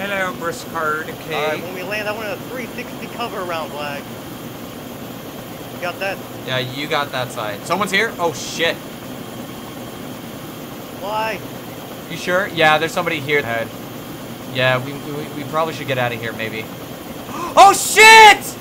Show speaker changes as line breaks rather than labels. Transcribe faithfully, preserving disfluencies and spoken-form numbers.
hello, Briscard. Okay.
Alright, when we land, I want a three sixty cover around, Blag. You got that?
Yeah, you got that side. Someone's here? Oh, shit.
Why?
You sure? Yeah, there's somebody here. Yeah, we, we, we probably should get out of here, maybe. Oh, shit!